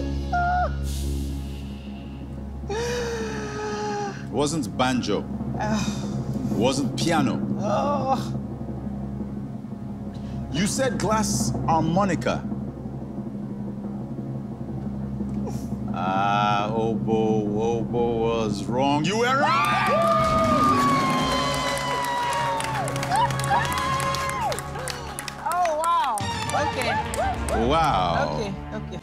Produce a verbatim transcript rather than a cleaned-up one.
It wasn't banjo. It wasn't piano. Oh. You said glass harmonica. Ah, oboe, oboe was wrong. You were right! Oh, wow. Okay. Wow. Okay, okay.